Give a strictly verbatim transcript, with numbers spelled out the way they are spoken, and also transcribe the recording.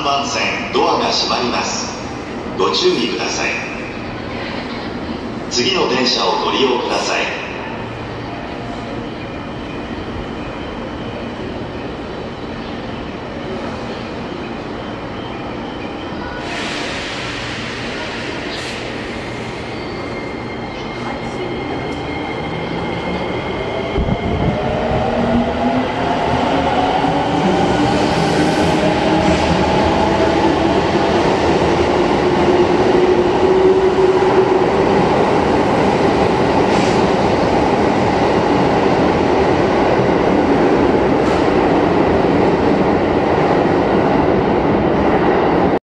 ばん線ドアが閉まります。ご注意ください。次の電車をご利用ください。